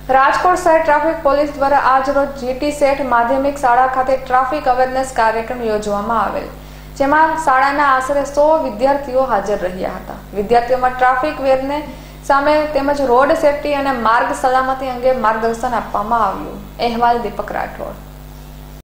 રાજકોટ શહેર traffic police દ્વારા આજરોજ જીટી સેઠ માધ્યમિક શાળા ખાતે ટ્રાફિક અવેરનેસ કાર્યક્રમ યોજવામાં આવેલ, જેમાં શાળાના આશરે 100 વિદ્યાર્થીઓ હાજર રહ્યા હતા। વિદ્યાર્થીઓમાં ટ્રાફિક વેરને સામે તેમજ રોડ સેફટી અને માર્ગ સલામતી અંગે માર્ગદર્શન આપવામાં આવ્યું। અહેવાલ દીપક રાઠોડ।